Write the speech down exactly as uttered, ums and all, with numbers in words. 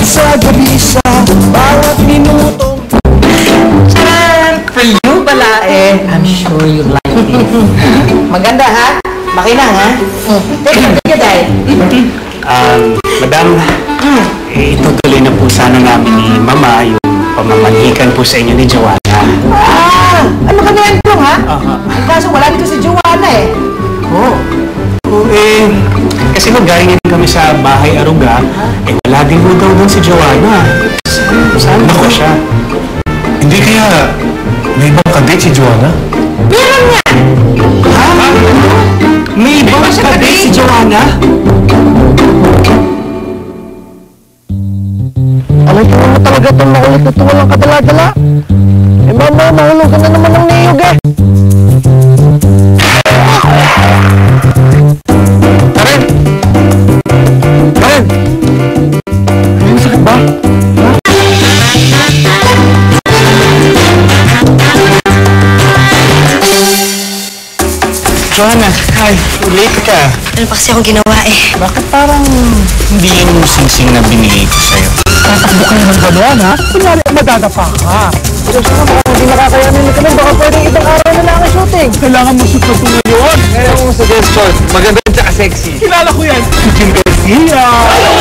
At sa gabi sa bawat minutong Chan! For you pala eh. I'm sure you like it. Maganda ha? Makinang ha? Teka, teka dahil. Um, Madam, Hmm. eh, itutuloy na po sana namin ni Mama yung pamamanhikan po sa inyo ni Joanna. Ah! Ano ka na yan, Plong, ha? Aha. Ang kaso wala dito si Joanna eh. Oo. Oh, eh, kasi nag-galing kami sa bahay Aruga, eh wala din po daw doon si Joanna. Saan ba siya? Hindi kaya may ibang kadate si Joanna? Meron nga! Ha? May ibang kadate si Joanna? Alam ko mo talaga itong makulit na ito walang kadala-dala. Eh mama, mahulog ka na naman ng niyog eh. Karen! Karen! Ano sakit ba? Joanna, hi. Late ka. Ano pa kasi akong ginawa eh. Bakit parang hindi yung sing-sing na binigay ko sa'yo? Tatakbo ka naman gano'n ha? Kunyari madadapa ka. Pero sana baka hindi nakakayanin ni Kalen, baka pwedeng ibang araw na lang ang shooting. Kailangan mo shoot na ito ngayon. Ngayon mong suggestion, maganda at saka sexy. Kilala ko yan. Si Jim Garcia.